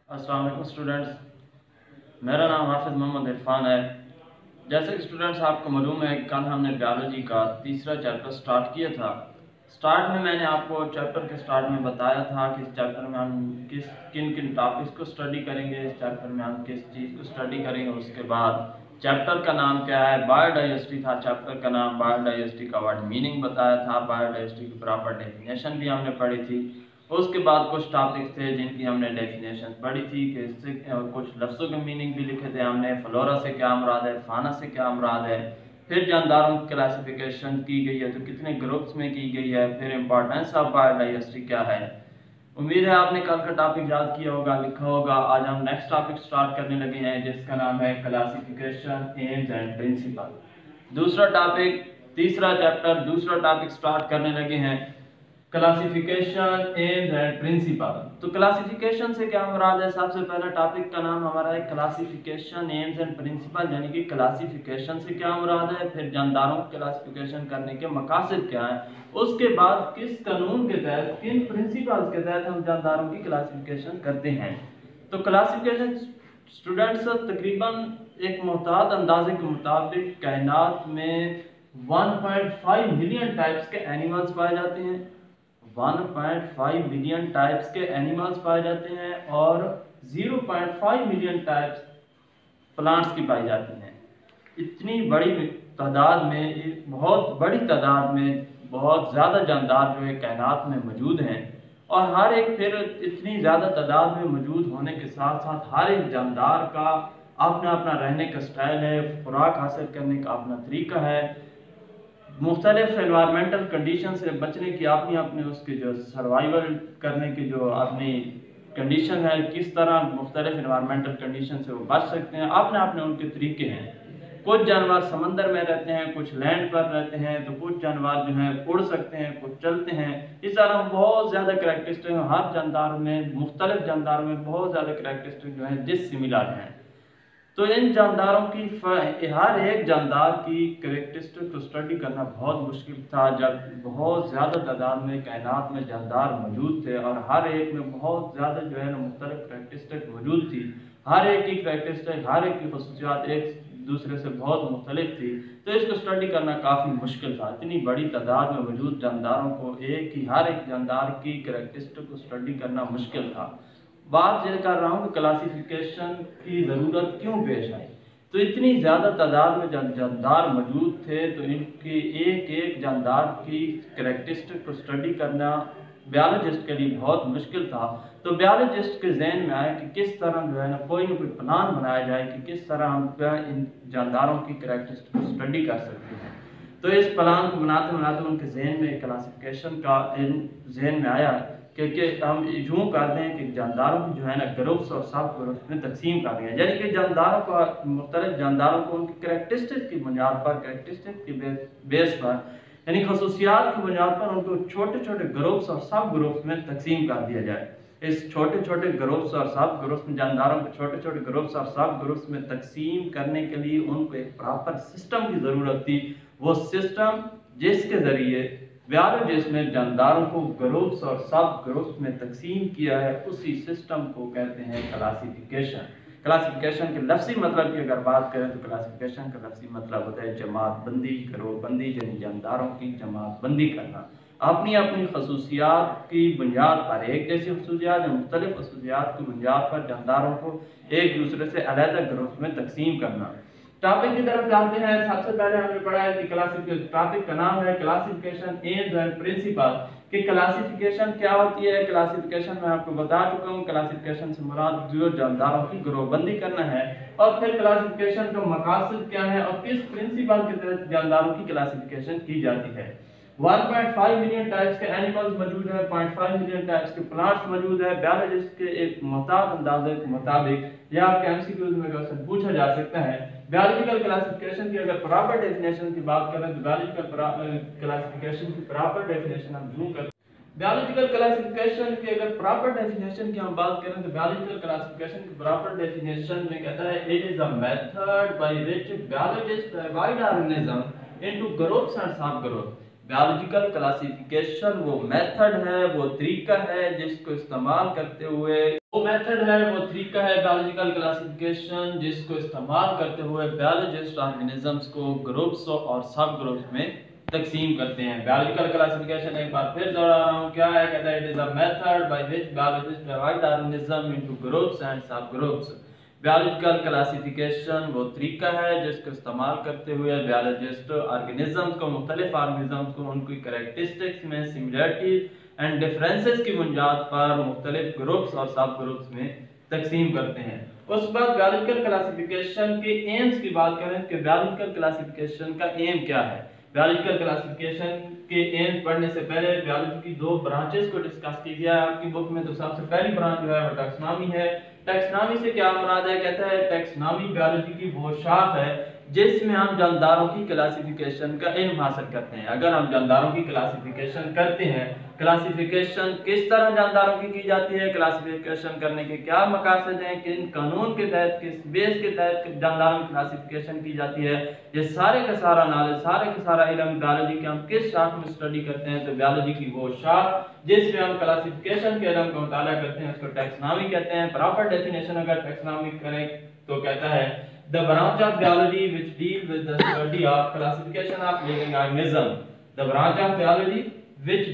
अस्सलाम वालेकुम स्टूडेंट्स, मेरा नाम हाफिज़ मोहम्मद इरफान है। जैसे कि स्टूडेंट्स आपको मालूम है, कल हमने बायोलॉजी का तीसरा चैप्टर स्टार्ट किया था। स्टार्ट में मैंने आपको चैप्टर के स्टार्ट में बताया था कि इस चैप्टर में हम किन किन टॉपिक्स को स्टडी करेंगे, इस चैप्टर में हम किस चीज़ को स्टडी करेंगे। उसके बाद चैप्टर का नाम क्या है, बायोडाइवर्सिटी था चैप्टर का नाम। बायोडाइवर्सिटी का वर्ड मीनिंग बताया था, बायोडाइवर्सिटी की प्रॉपर डेफिनेशन भी हमने पढ़ी थी। उसके बाद कुछ टॉपिक्स थे जिनकी हमने डेफिनेशन पढ़ी थी कि इससे कुछ लफ्ज़ों के मीनिंग भी लिखे थे हमने। फ्लोरा से क्या मुराद है, फाना से क्या मुराद है। फिर जानदारों की क्लासिफिकेशन की गई है तो कितने ग्रुप्स में की गई है। फिर इंपॉर्टेंस ऑफ बायोडाइवर्सिटी क्या है। उम्मीद है आपने कल का टॉपिक याद किया होगा, लिखा होगा। आज हम नेक्स्ट टॉपिक स्टार्ट करने लगे हैं जिसका नाम है क्लासिफिकेशन, एम्स एंड प्रिंसिपल। दूसरा टॉपिक, तीसरा चैप्टर, दूसरा टॉपिक स्टार्ट करने लगे हैं, क्लासिफिकेशन, एम्स एंड प्रिंसिपल। तो क्लासिफिकेशन से क्या मुराद है। सबसे पहला टॉपिक का नाम हमारा है क्लासिफिकेशन, एम्स एंड प्रिंसिपल, यानी कि क्लासिफिकेशन से क्या मुराद है। फिर जानदारों की क्लासिफिकेशन करने के मकासद क्या है। उसके बाद किस कानून के तहत, किन प्रिंसिपल्स के तहत हम जानदारों की क्लासिफिकेशन करते हैं। तो क्लासिफिकेशन स्टूडेंट्स तकरीबन एक मोहतात अंदाजे के मुताबिक कायनात में 1.5 मिलियन टाइप्स के एनिमल्स पाए जाते हैं। 1.5 मिलियन टाइप्स के एनिमल्स पाए जाते हैं और 0.5 मिलियन टाइप्स प्लांट्स की पाई जाती हैं। इतनी बड़ी तादाद में, बहुत बड़ी तादाद में बहुत ज़्यादा जानदार जो है कायनात में मौजूद हैं। और हर एक, फिर इतनी ज़्यादा तादाद में मौजूद होने के साथ साथ हर एक जानदार का अपना अपना रहने का स्टाइल है, खुराक हासिल करने का अपना तरीका है, मुख्तलिफ एनवायरमेंटल कंडीशन से बचने की अपनी अपनी उसकी जो सर्वाइवल करने की जो अपनी कंडीशन है, किस तरह मुख्तलिफ एनवायरमेंटल कंडीशन से वो बच सकते हैं, अपने अपने उनके तरीके हैं। कुछ जानवर समंदर में रहते हैं, कुछ लैंड पर रहते हैं, तो कुछ जानवर जो हैं उड़ सकते हैं, कुछ चलते हैं। इस तरह बहुत ज़्यादा करैक्टरिस्टिक हर जानदार में, मुख्तलिफ जानदार में बहुत ज़्यादा करैक्टरिस्टिक जो हैं जिस सिमिलर हैं। तो इन जानदारों की हर एक जानदार की करैक्टरिस्टिक को स्टडी करना बहुत मुश्किल था, जब बहुत ज़्यादा तादाद में कायनात में जानदार मौजूद थे और हर एक में बहुत ज़्यादा जो है ना मुख्तलिफ करैक्टरिस्टिक मौजूद थी। हर एक की करैक्टरिस्टिक, हर एक की खसूसियात एक दूसरे से बहुत मुख्तलिफ थी। तो इसको स्टडी करना काफ़ी मुश्किल था। इतनी बड़ी तादाद में मौजूद जानदारों को हर एक जानदार की करैक्टरिस्टिक को स्टडी करना मुश्किल था। बात यह कर रहा हूँ कि क्लासिफिकेशन की ज़रूरत क्यों पेश आई। तो इतनी ज़्यादा तादाद में जानदार मौजूद थे तो इनकी एक एक जानदार की करैक्टरिस्टिक को स्टडी करना बायोलॉजिस्ट के लिए बहुत मुश्किल था। तो बायोलॉजिस्ट के जहन में आया कि किस तरह जो है ना कोई प्लान बनाया जाए कि किस तरह हम इन जानदारों की करैक्टरिस्टिक को स्टडी कर सकते हैं। तो इस प्लान को बनाते बनाते उनके जहन में क्लासिफिकेशन का जहन में आया कि हम यूँ कर दें कि जानदारों की जो है ना ग्रुप्स और सब ग्रुप्स में तकसीम कर दें, यानी कि जानदारों को, मुख्तलिफ जानदारों को उनकी करैक्टरिस्टिक की बुनियाद पर, करैक्टरिस्टिक की बेस पर, यानी खसूसियात की बुनियाद पर उनको छोटे छोटे ग्रुप्स और सब ग्रुप्स में तकसीम कर दिया जाए। इस छोटे छोटे ग्रुप्स और सब ग्रुप्स में, जानदारों को छोटे छोटे ग्रुप्स और सब ग्रुप्स में तकसीम करने के लिए उनको एक प्रॉपर सिस्टम की ज़रूरत थी। वो सिस्टम जिसके ज़रिए बायोलॉजिस्ट ने जानदारों को ग्रुप्स और सब ग्रुप्स में तकसीम किया है, उसी सिस्टम को कहते हैं क्लासिफिकेशन। क्लासिफिकेशन के लफ्ज़ी मतलब की अगर बात करें तो क्लासिफिकेशन का लफ्ज़ी मतलब होता है जमात बंदी, ग्रुप बंदी, यानी जानदारों की जमात बंदी करना। अपनी अपनी खसूसियात की बुनियाद पर, एक जैसी खसूसियात या मुख्तलिफ खसूसियात की बुनियाद पर जानदारों को एक दूसरे से अलग ग्रुप्स में तकसीम करना। टॉपिक की तरफ जाते हैं। सबसे पहले हमने पढ़ा है कि क्लासिफिकेशन, टॉपिक का नाम है क्लासिफिकेशन, एम्स एंड प्रिंसिपल। कि क्लासिफिकेशन क्या होती है। क्लासिफिकेशन मैं आपको बता चुका हूँ। क्लासिफिकेशन से मुराद जो जानदारों की ग्रुपबंदी करना है। और फिर क्लासिफिकेशन का मकासद क्या है और किस प्रिंसिपल के तहत जानदारों की क्लासिफिकेशन की जाती है। 1.5 मिलियन टाइप्स के एनिमल्स मौजूद है, 0.5 मिलियन टाइप्स के प्लांट्स मौजूद है। बायोलॉजिस्ट के एक मोहतात अंदाजे के मुताबिक, या आपके एमसीक्यूज में क्वेश्चन पूछा जा सकता है, बायोलॉजिकल क्लासिफिकेशन की अगर प्रॉपर डेफिनेशन की बात करें तो बायोलॉजिकल क्लासिफिकेशन की प्रॉपर डेफिनेशन हम यूं करते हैं। बायोलॉजिकल क्लासिफिकेशन की अगर प्रॉपर डेफिनेशन की हम बात करें तो बायोलॉजिकल क्लासिफिकेशन की प्रॉपर डेफिनेशन में कहता है it is a method by which biologist divide organism into groups and sub groups. Biological classification वो मेथड है, वो तरीका है जिसको इस्तेमाल करते हुए बायोलॉजिकल क्लासिफिकेशन जिसको इस्तेमाल करते हुए बायोलॉजिस्ट ऑर्गेनिजम्स को ग्रुप्स और सब ग्रुप्स में तकसीम करते हैं। बायोलॉजिकल क्लासिफिकेशन एक बार फिर दोहरा रहा हूँ, क्या है? कहता है it is a method by which biologist divide organism into groups and sub groups. Biological classification वो तरीका है जिसको इस्तेमाल करते हुए बायोलॉजिस्ट ऑर्गेनिजम्स को, मुख्तलिफ ऑर्गेनिजम्स को उनकी कैरेक्टरिस्टिक्स में सिमिलरिटीज एंड डिफरेंसेस की बुनियाद पर मुख्तलिफ ग्रुप्स और सब ग्रुप्स में तकसीम करते हैं। उस बाद बायोलॉजिकल क्लासिफिकेशन के एम्स की बात करें कि बायोलॉजिकल क्लासिफिकेशन का एम क्या है। बायोलॉजिकल क्लासिफिकेशन के एम्स पढ़ने से पहले बायोलॉजी की दो ब्रांचेस को डिस्कस की गया है आपकी बुक में। तो सबसे पहली ब्रांच जो है वो टैक्सोनॉमी है। टैक्सोनॉमी से क्या मुराद है? कहता है टैक्सोनॉमी बायोलॉजी की वो शाख है जिसमें हम जानदारों की क्लासिफिकेशन का इल्म हासिल करते हैं। अगर हम जानदारों की क्लासिफिकेशन करते हैं, क्लासिफिकेशन किस तरह जानदारों की जाती है, क्लासिफिकेशन करने के क्या मकासद हैं, किन कानून के तहत, किस बेस के तहत जानदारों की क्लासिफिकेशन की जाती है, ये सारे का सारा नॉलेज, सारे का सारा इल्म बायोलॉजी के हम किस शाख में स्टडी करते हैं। तो बायोलॉजी की वो शाख जिसमें हम क्लासिफिकेशन के इल्म का मुताला करते हैं उसको टैक्सोनॉमी कहते हैं। प्रॉपर डेफिनेशन अगर टैक्सोनॉमी करें तो कहता है the branch of biology which deal with the study of classification of living organism, the branch of biology which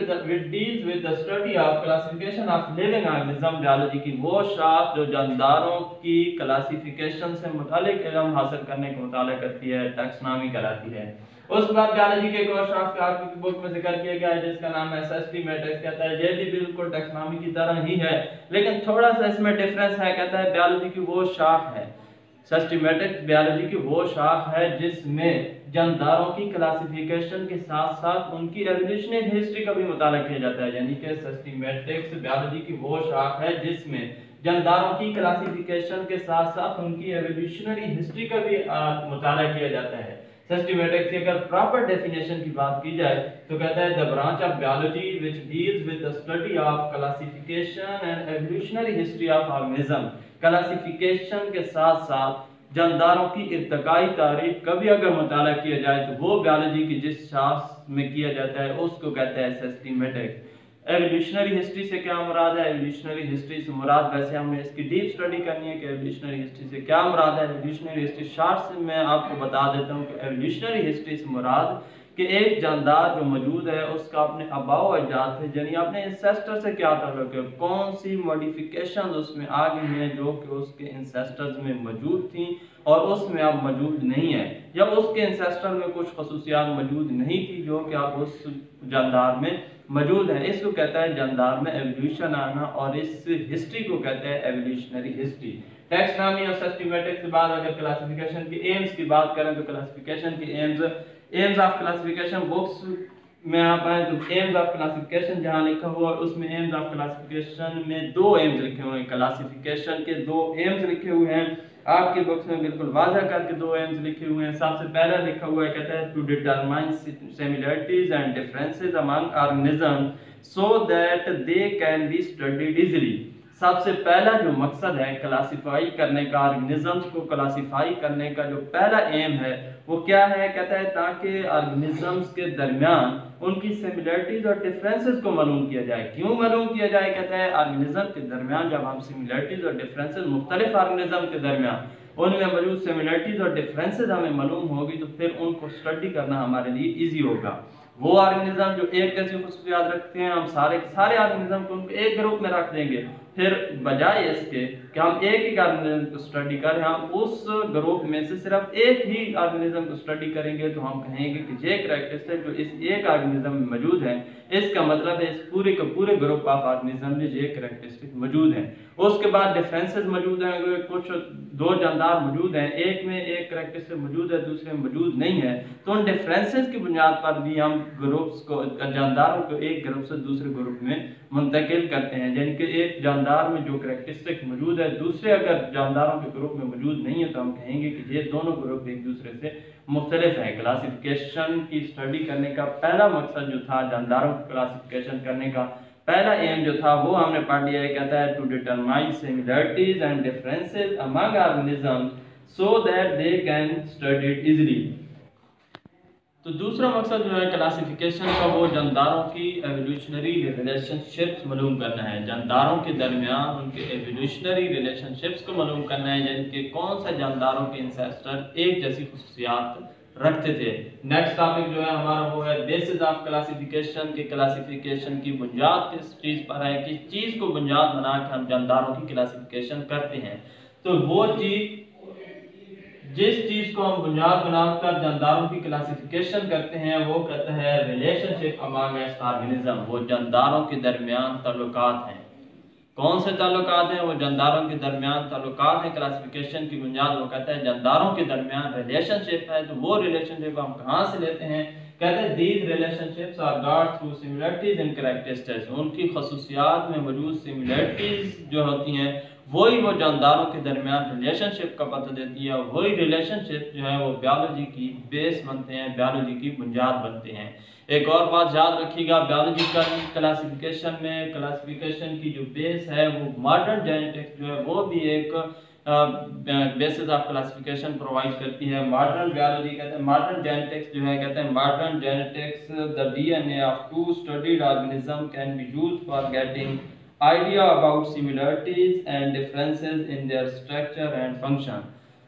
deals with the study of classification of living organism, biology की वो शाख जो जानदारों की क्लासिफिकेशन से मुतालिक इल्म हासिल करने को मुताला करती है, टैक्सोनॉमी कहलाती है। उस बाद बायोलॉजी के एक और शाख का आपकी बुक में जिक्र किया गया है जिसका नाम है सिस्टेमेटिक्स। कहता है ये भी बिल्कुल टैक्सोनॉमी की तरह ही है लेकिन थोड़ा सा इसमें डिफरेंस है। कहता है बायोलॉजी की वो शाख है, सिस्टेमेटिक बायोलॉजी की वो शाख है जिसमें जानदारों की क्लासिफिकेशन के साथ साथ उनकी एवोल्यूशनरी हिस्ट्री का भी मुताला किया जाता है। यानी कि सिस्टेमेटिक्स बायोलॉजी की वो शाख है जिसमें जानदारों की क्लासिफिकेशन के साथ साथ उनकी एवोल्यूशनरी हिस्ट्री का भी मुताला किया जाता है। सिस्टेमेटिक्स की अगर प्रॉपर डेफिनेशन की बात की जाए तो कहता है the branch of biology which deals with the study of classification and evolutionary history of organism. Classification के साथ साथ जानदारों की इर्तिकाई तारीख का भी अगर मुताला किया जाए तो वो बायोलॉजी की जिस शाख में किया जाता है उसको कहते हैं सिस्टेमेटिक्स। एवोल्यूशनरी हिस्ट्री से क्या मुराद है? एवोल्यूशनरी हिस्ट्री से मुराद, वैसे हमें इसकी डीप स्टडी करनी है कि एवोल्यूशनरी हिस्ट्री से क्या मुराद है। एवोल्यूशनरी हिस्ट्री शॉर्ट से मैं आपको बता देता हूँ कि एवोल्यूशनरी हिस्ट्री से मुराद कि एक जानदार जो मौजूद है उसका अपने आबाओ अजदाद से यानी अपने इंसेस्टर से क्या ताल्लुक है, कौन सी मॉडिफिकेशन उसमें आ गई हैं जो कि उसके इंसेस्टर्स में मौजूद थी और उसमें अब मौजूद नहीं है, या उसके इंसेस्टर में कुछ खसूसियात मौजूद नहीं थी जो कि अब उस जानदार में मौजूद है। इसको कहता है जानदार में एवोल्यूशन आना और इस हिस्ट्री को कहते हैं एवोल्यूशनरी हिस्ट्री। टैक्सोनॉमी और सिस्टेमेटिक्स के बाद अगर क्लासिफिकेशन की एम्स की बात करें तो क्लासिफिकेशन की एम्स ऑफ क्लासिफिकेशन बुक्स में आप आए तो एम्स ऑफ क्लासिफिकेशन जहां लिखा हुआ है उसमें एम्स ऑफ क्लासिफिकेशन में दो एम्स लिखे हुए हैं, क्लासिफिकेशन के दो एम्स लिखे हुए हैं। आपके बुक्स में बिल्कुल वाज़ह करके दो एम्स लिखे हुए हैं। सबसे पहला लिखा हुआ है, कहता है to determine similarities and differences among organism so that they can be studied easily. सबसे पहला जो मकसद है क्लासिफाई करने का, ऑर्गेनिजम्स को क्लासिफाई करने का जो पहला एम है वो क्या है? कहता है ताकि ऑर्गेनिजम्स के दरमियान उनकी सिमिलरिटीज और डिफरेंसेस को मालूम किया जाए। क्यों मालूम किया जाए? कहता है ऑर्गेनिज्म के दरमियान जब हम सिमिलरिटीज और डिफरेंसेस मुख्तलिफ ऑर्गेनिज्म के दरमियान उनमें मौजूद सिमिलरिटीज और डिफरेंसेस हमें मालूम होगी तो फिर उनको स्टडी करना हमारे लिए ईजी होगा। वो ऑर्गेनिज्म जो एक जैसी खुसूसियात रखते हैं हम सारे ऑर्गेनिज्म को उनको एक ग्रुप में रख देंगे, फिर बजाय इसके कि हम एक ही ऑर्गेनिज्म को स्टडी करें हम उस ग्रुप में से सिर्फ एक ही ऑर्गेनिज्म को स्टडी करेंगे तो हम कहेंगे कि ये कैरेक्टरिस्टिक जो इस एक ऑर्गेनिज्म में मौजूद है इसका मतलब है इस पूरे के पूरे ग्रुप ऑफ ऑर्गेनिज्म में ये कैरेक्टरिस्टिक मौजूद है। उसके बाद डिफरेंसेस मौजूद हैं, कुछ दो जानदार मौजूद हैं, एक में एक कैरेक्टरिस्टिक मौजूद है दूसरे में मौजूद नहीं है, तो उन डिफरेंसेस की बुनियाद पर भी हम ग्रुप्स को, जानदारों को एक ग्रुप से दूसरे ग्रुप में मुंतकिल करते हैं। यानी कि एक जानदार में जो कैरेक्टरिस्टिक मौजूद है दूसरे अगर जानदारों के ग्रुप में मौजूद नहीं है तो हम कहेंगे कि ये दोनों ग्रुप एक दूसरे से मुख्तलिफ है। क्लासिफिकेशन की स्टडी करने का पहला मकसद जो था, जानदारों की क्लासिफिकेशन करने का पहला एम जो था वो हमने पढ़ लिया है। कहता है to determine similarities and differences among organism so that they can study it easily. तो दूसरा मकसद जो है क्लासिफिकेशन का, वो जानदारों की एवोल्यूशनरी रिलेशनशिप्स मालूम करना है। जानदारों के दरमियान उनके एवोल्यूशनरी रिलेशनशिप्स को मालूम करना है, यानी कि कौन सा जानदारों के इंसेस्टर एक जैसी खुसूसियात रखते थे। नेक्स्ट टॉपिक जो है हमारा वो है बेसिस ऑफ क्लासिफिकेशन, के क्लासिफिकेशन की बुनियाद किस चीज़ पर है, किस चीज़ को बुनियाद बना के हम जानदारों की क्लासिफिकेशन करते हैं। तो वो चीज़, जिस चीज को हम बुनियाद बनाकर जानदारों की क्लासिफिकेशन करते हैं, वो कहते हैं रिलेशनशिप अमंग ऑर्गेनिज्म। वो जानदारों के दरमियान ताल्लुकात हैं। कौन से ताल्लुकात हैं? वो जानदारों के दरमियान ताल्लुकात हैं। क्लासिफिकेशन की बुनियाद वो कहता है जानदारों के दरमियान रिलेशनशिप है। तो वो रिलेशनशिप हम कहाँ से लेते हैं? कहते हैं these relationships are got through similarities in characteristics. उनकी खसूसियात में मौजूद सिमिलरिटीज जो होती हैं, वही वो जानदारों के दरमियान रिलेशनशिप का पता देती है। वही रिलेशनशिप जो है वो बायोलॉजी की बेस बनते हैं, बायोलॉजी की बुनियाद बनते हैं। एक और बात याद रखिएगा, बायोलॉजिकल क्लासिफिकेशन में क्लासिफिकेशन की जो बेस है वो मॉडर्न जेनेटिक्स जो है वो भी एक बेसिस ऑफ क्लासिफिकेशन प्रोवाइड करती है। मॉडर्न बायोलॉजी कहते हैं, मॉडर्न जेनेटिक्स जो है कहते हैं modern genetics the DNA of two studied organism can be used for getting idea about similarities and differences in their structure and function।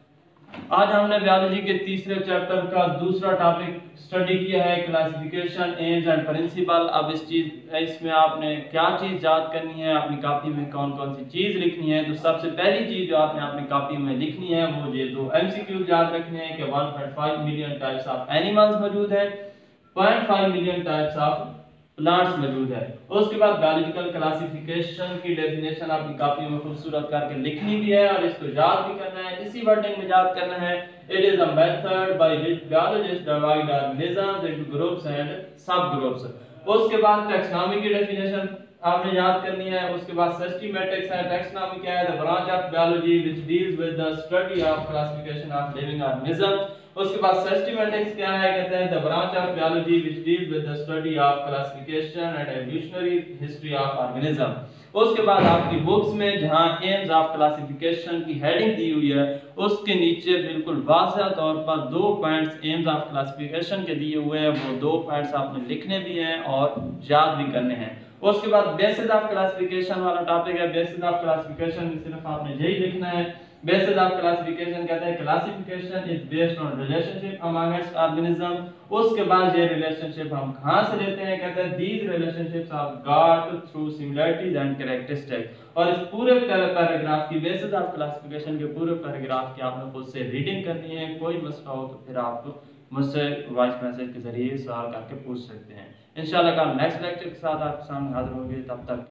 आज हमने बायोलॉजी के तीसरे चैप्टर का दूसरा टॉपिक स्टडी किया है, क्लासिफिकेशन एम्स एंड प्रिंसिपल। अब इसमें आपने क्या चीज़ याद करनी है, अपनी कॉपी में कौन कौन सी चीज़ लिखनी है। तो सबसे पहली चीज़ जो आपने अपनी कॉपी में लिखनी है वो ये दो MCQ याद रखने हैं कि 1.5 मिलियन टाइप्स ऑफ एनिमल्स मौजूद है, 0.5 मिलियन टाइप्स ऑफ प्लांट्स मौजूद है। उसके बाद बायोलॉजिकल क्लासिफिकेशन की डेफिनेशन अपनी कॉपी में खूबसूरत करके लिखनी भी है और इसको याद भी करना है, इसी वर्डिंग में याद करना है। It is a method by which biologist divide organisms into groups and sub groups. उसके बाद टैक्सोनॉमी की डेफिनेशन आपने याद करनी है। उसके बाद सिस्टेमैटिक्स है। टैक्सोनॉमी क्या है? The branch of biology which deals with the study of classification of living organisms. उसके बाद सिस्टेमैटिक्स क्या है? कहते हैं the branch of biology which deals with the study of classification and evolutionary history of organism. उसके बाद आपकी books में जहां एम्स ऑफ क्लासिफिकेशन की हेडिंग दी हुई है, उसके नीचे बिल्कुल वाज़ह तौर पर 2 पॉइंट्स एम्स ऑफ क्लासिफिकेशन के दिए हुए हैं। वो 2 पॉइंट्स आपने लिखने भी हैं और याद भी करने हैं। उसके बाद बेसिस ऑफ क्लासिफिकेशन वाला टॉपिक है। बेसिस ऑफ क्लासिफिकेशन में सिर्फ आपने यही लिखना है। बेसिस ऑफ क्लासिफिकेशन कहते हैं classification is based on relationship amongst organism. उसके बाद ये रिलेशनशिप हम कहां से लेते हैं? कहते हैं these relationships are got through similarities and characteristics. और इस पूरे पैराग्राफ की, बेसिस ऑफ क्लासिफिकेशन के पूरे पैराग्राफ की आपने खुद से रीडिंग करनी है। कोई मसला हो तो फिर आप मुझसे वॉइस मैसेज के जरिए सवाल करके पूछ सकते हैं। इंशाल्लाह कल नेक्स्ट लेक्चर के साथ आपके सामने हाजिर होंगे। तब तक